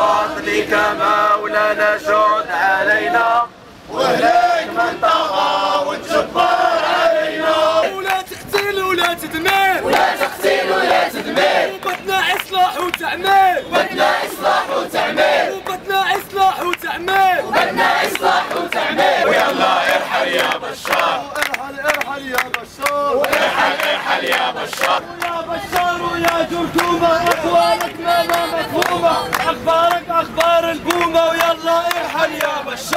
بفضلك مولانا جود علينا، وهلاك من طغى وتجبر علينا. ولا تقتل ولا تدمر، ولا تقتل ولا تدمر، وبطنا إصلاح وتعمير، وبدنا إصلاح وتعمير، وبطنا إصلاح وتعمير، وبدنا إصلاح وتعمير. ويلا ارحل يا بشار، ارحل يا بشار، ارحل يا بشار، يا بشار ويا جرثومة، أقوالك ما مفهومة، أخبارك أخبار البومة، ويلا ارحل يا بشار.